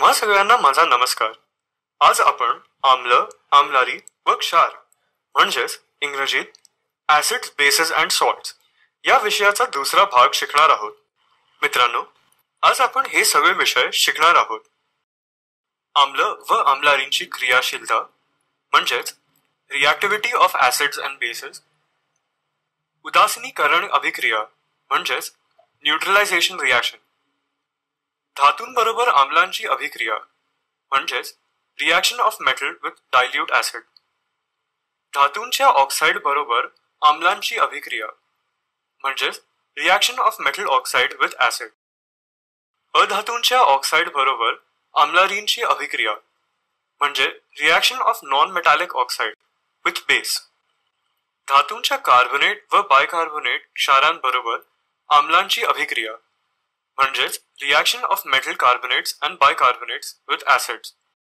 तुम्हा सगळ्यांना माझा नमस्कार। आज आपण आम्ल, आम्लारी व क्षार म्हणजेच इंग्रजीत ऍसिड्स, बेसेस अँड सॉल्ट्स या विषयाचा दुसरा भाग शिकणार आहोत। मित्रांनो, आज आपण हे सगळे विषय शिकणार आहोत। आम्ल व आम्लारींची क्रियाशीलता म्हणजेच reactivity of acids and bases, उदासीनीकरण अभिक्रिया म्हणजेच न्यूट्रलायझेशन रिएक्शन, धातूंबरोबर आम्लांची अभिक्रिया म्हणजेच reaction of metal with dilute acid, धातूंच्या ऑक्साइड बरोबर आम्लांची अभिक्रिया म्हणजेच reaction of metal oxide with acid, अधातूंच्या ऑक्साइड बरोबर आम्लारींची अभिक्रिया म्हणजे reaction of non metallic oxide with base, धातूंच्या कार्बोनेट व बायकार्बोनेट क्षारांबरोबर आम्लांची अभिक्रिया म्हणजेच reaction of metal carbonates and bicarbonates with acids.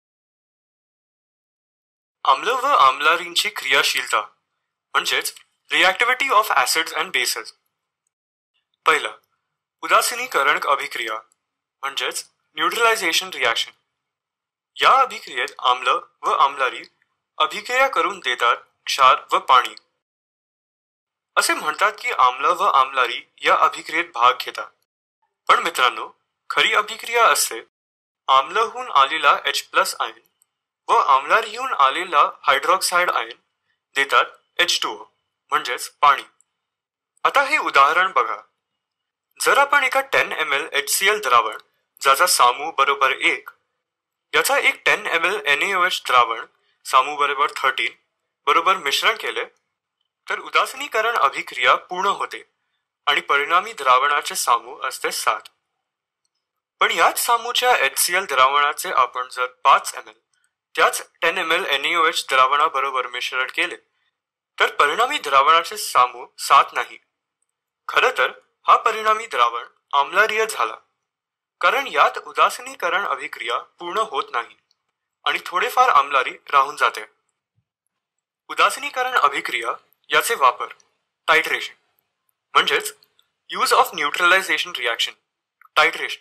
आम्ल व आम्लारींची क्रियाशीलता म्हणजेच reactivity of acids and bases. पहिला, उदासीनीकरण अभिक्रिया म्हणजेच न्यूट्रलायझेशन रिएक्शन। या अभिक्रियेत आम्ल व आम्लारी अभिक्रिया करून देतात क्षार व पाणी। असे म्हणतात की आम्ल व आम्लारी या अभिक्रियेत भाग घेतात, पण मित्रांनो, खरी अभिक्रिया असते आम्लहून आलेला H+ आयन व आम्लारीहून आलेला हायड्रॉक्साइड आयन देतात H2O म्हणजेच पाणी। आता हे उदाहरण बघा। जर आपण एका 10 ml HCl द्रावण ज्याचा सामू बरोबर 1 याचा एक 10 ml NaOH द्रावण सामू बरोबर 13 बरोबर मिश्रण केले तर उदासीनीकरण अभिक्रिया पूर्ण होते आणि परिणामी द्रावणाचे सामू असते 7। पण याच सामूच्या HCl द्रावणाचे आपण जर 5 ml त्याच 10 ml NaOH द्रावणाबरोबर मिश्रण केले तर परिणामी द्रावणाचे सामू 7 नाही। खरं तर हा परिणामी द्रावण आम्लारीय झाला, कारण यात उदासीनीकरण अभिक्रिया पूर्ण होत नाही आणि थोडेफार आम्लारी राहून जाते। उदासीनीकरण अभिक्रिया याचे वापर टायट्रेशन म्हणजेच use of neutralisation reaction, titration.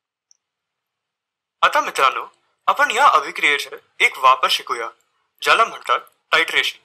आता मित्रांनो, आपण या अभिक्रियेचे एक वापर शिकूया ज्याला म्हणतात टायट्रेशन।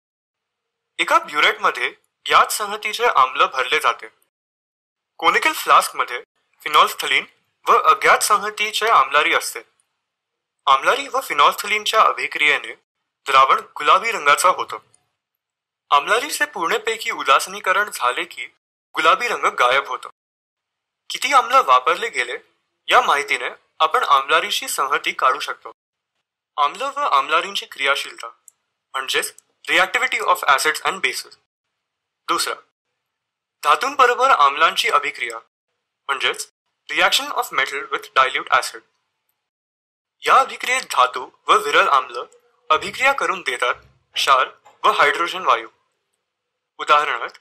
एका ब्युरेटमध्ये याच संहतीचे आम्ल भरले जाते। कोनिकल फ्लास्क मध्ये फिनॉल्फ्थलीन व अज्ञात संहतीचे आम्लारी असते। आम्लारी व फिनॉल्फ्थलीनच्या अभिक्रियेने द्रावण गुलाबी रंगाचा होतो। आम्लारीचे पूर्णपैकी उदासीनीकरण झाले की गुलाबी रंग गायब होतो। किती आम्ल वापरले गेले या माहितीने आपण आम्लारीची संहती काढू शकतो। आम्ल व आम्लारींची क्रियाशीलता म्हणजेच reactivity of acids and bases. दुसरा, धातूंबरोबर आम्लांची अभिक्रिया म्हणजेच reaction of metal with dilute acid. या अभिक्रियेत धातू व विरल आम्ल अभिक्रिया करून देतात क्षार व हायड्रोजन वायू। उदाहरणार्थ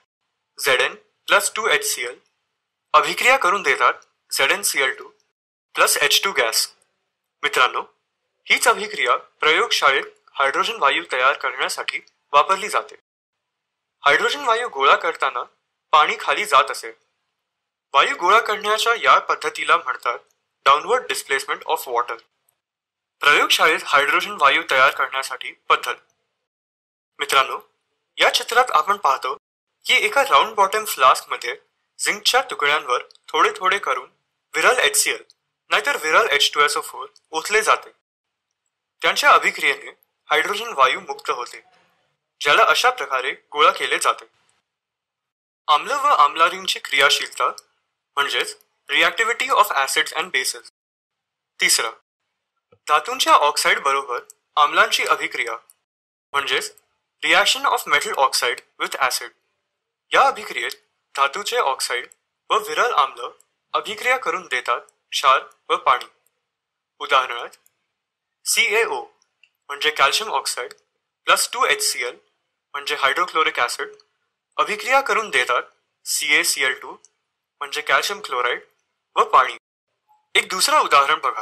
Zn+2HCl अभिक्रिया करून देतात ZnCl2 + H2 गॅस। मित्रांनो, हीच अभिक्रिया प्रयोगशाळेत हायड्रोजन वायू तयार करण्यासाठी वापरली जाते। हायड्रोजन वायू गोळा करताना पाणी खाली जात असे। वायू गोळा करण्याच्या या पद्धतीला म्हणतात डाउनवर्ड डिस्प्लेसमेंट ऑफ वॉटर। प्रयोगशाळेत हायड्रोजन वायू तयार करण्यासाठी पद्धत। मित्रांनो, या चित्रात आपण पाहतो की एका राउंड बॉटम फ्लास्क मध्ये झिंकच्या तुकड्यांवर थोडे थोडे करून विरल HCl नाहीतर विरल H2SO4 ओतले जाते। त्यांच्या अभिक्रियेने हायड्रोजन वायू मुक्त होते, ज्याला अशा प्रकारे गोळा केले जाते। आम्ल व आम्लारींची क्रियाशीलता म्हणजेच reactivity of acids and bases. तिसरा, धातूंच्या ऑक्साइड बरोबर आम्लांची अभिक्रिया म्हणजेच reaction of metal oxide with acid. या अभिक्रियेत धातूचे ऑक्साइड व विरल आम्ल अभिक्रिया करून देतात क्षार व पाणी। उदाहरणार्थ CaO म्हणजे कॅल्शियम ऑक्साइड + 2HCl म्हणजे हायड्रोक्लोरिक ऍसिड अभिक्रिया करून देतात CaCl2 म्हणजे कॅल्शियम क्लोराइड व पाणी। एक दुसरा उदाहरण बघा।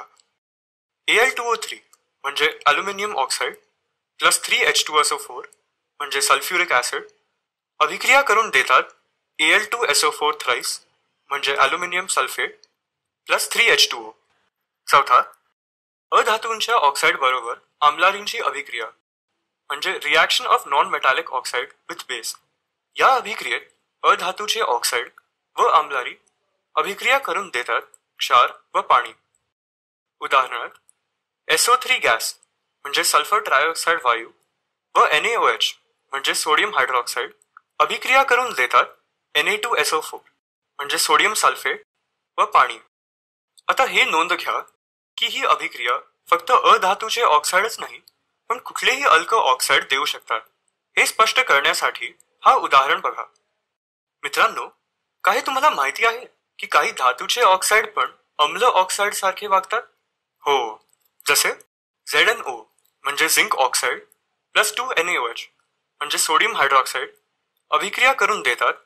Al2O3 म्हणजे अल्युमिनियम ऑक्साइड + 3H2SO4 म्हणजे सल्फ्युरिक ऍसिड अभिक्रिया करून देतात Al2SO4 थ्राइस म्हणजे अल्युमिनियम सल्फेट + 3H2O। चौथा, अधातूंच्या ऑक्साईड बरोबर आम्लारींची अभिक्रिया म्हणजे reaction of non metallic oxide with base. या अभिक्रियेत अधातूचे ऑक्साईड व आम्लारी अभिक्रिया करून देतात क्षार व पाणी. उदाहरणार्थ SO3 गॅस म्हणजे सल्फर ट्रायऑक्साइड वायू व NaOH म्हणजे सोडियम हायड्रॉक्साइड अभिक्रिया करून देतात Na2SO4 म्हणजे सोडियम सल्फेट व पाणी. आता हे नोंद घ्या की ही अभिक्रिया फक्त अधातूचे ऑक्साईडच नाही पण कुठलेही अल्क ऑक्साईड देऊ शकतात. हे स्पष्ट करण्यासाठी हा उदाहरण बघा. मित्रांनो, काय तुम्हाला माहिती आहे की काही धातूचे ऑक्साईड पण अम्ल ऑक्साईड सारखे वागतात? हो, जसे ZnO म्हणजे झिंक ऑक्साईड प्लस 2NaOH म्हणजे सोडियम हायड्रॉक्साइड अभिक्रिया करून देतात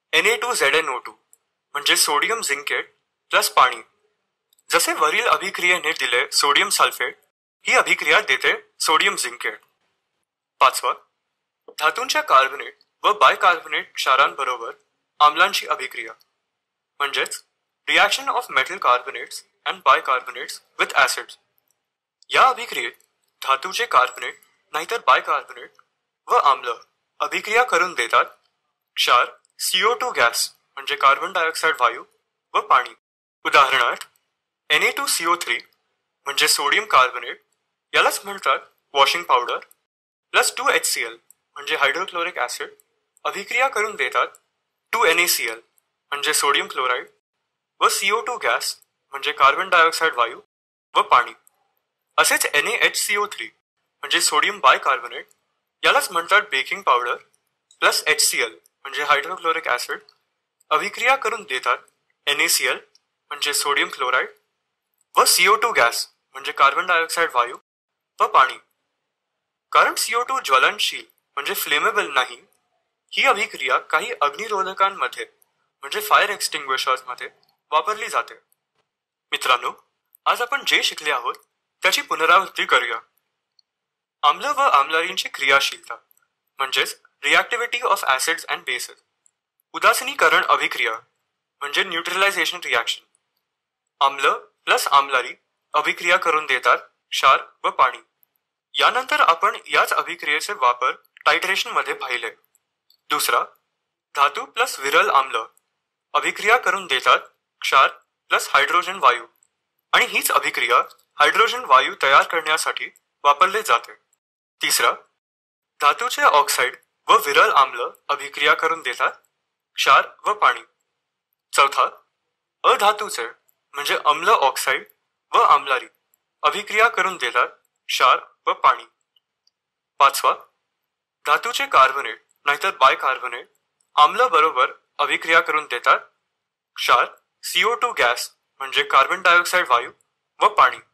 Na2ZnO2 म्हणजे सोडियम झिंकेट प्लस पाणी. जसे वरील अभिक्रियेने दिले सोडियम सल्फेट, ही अभिक्रिया देते सोडियम झिंकेट. पाचवा, धातूंच्या कार्बनेट व बायकार्बोनेट क्षारांबरोबर आम्लांची अभिक्रिया म्हणजेच reaction of metal carbonates and bicarbonates with acids. या अभिक्रियेत धातूचे कार्बनेट नाहीतर बायकार्बोनेट व आम्ल अभिक्रिया करून देतात क्षार CO2 गॅस म्हणजे कार्बन डायऑक्साइड वायू व पाणी. उदाहरणार्थ Na2CO3 म्हणजे सोडियम कार्बोनेट, यालाच म्हणतात वॉशिंग पावडर, प्लस 2HCl म्हणजे हायड्रोक्लोरिक ऍसिड अभिक्रिया करून देतात 2NaCl म्हणजे सोडियम क्लोराईड व CO2 गॅस म्हणजे कार्बन डायऑक्साइड वायू व पाणी. असेच NaHCO3 म्हणजे सोडियम बायकार्बोनेट, यालाच म्हणतात बेकिंग पावडर, प्लस HCl म्हणजे हायड्रोक्लोरिक ऍसिड अभिक्रिया करून देतात NaCl म्हणजे सोडियम क्लोराईड व CO2 गॅस म्हणजे कार्बन डायऑक्साइड वायू व पाणी. कारण CO2 ज्वलनशील म्हणजे फ्लेमेबल नाही, ही अभिक्रिया काही अग्निरोधकांमध्ये म्हणजे फायर एक्सटिंग्विशर्स मध्ये वापरली जाते. मित्रांनो, आज आपण जे शिकले आहोत त्याची पुनरावृत्ती करूया. आम्ल व आम्लारींची क्रियाशीलता म्हणजेच reactivity of acids and bases. उदासीनीकरण अभिक्रिया म्हणजे न्यूट्रलायझेशन रिॲक्शन. आम्ल प्लस आम्लारी अभिक्रिया करून देतात क्षार व पाणी. यानंतर आपण याच अभिक्रियेचे वापर टायट्रेशन मध्ये पाहिले. दुसरा, धातू प्लस विरल आम्ल अभिक्रिया करून देतात क्षार प्लस हायड्रोजन वायू आणि हीच अभिक्रिया हायड्रोजन वायू तयार करण्यासाठी वापरले जाते. तिसरा, धातूचे ऑक्साईड व विरल आम्ल अभिक्रिया करून देतात क्षार व पाणी. चौथा, अधातूचे म्हणजे अम्ल ऑक्साईड व आम्लारी अभिक्रिया करून देतात क्षार व पाणी. पाचवा, धातूचे कार्बोनेट नाहीतर बायकार्बोनेट आम्ल बरोबर अभिक्रिया करून देतात क्षार CO2 गॅस म्हणजे कार्बन डायऑक्साइड वायू व पाणी.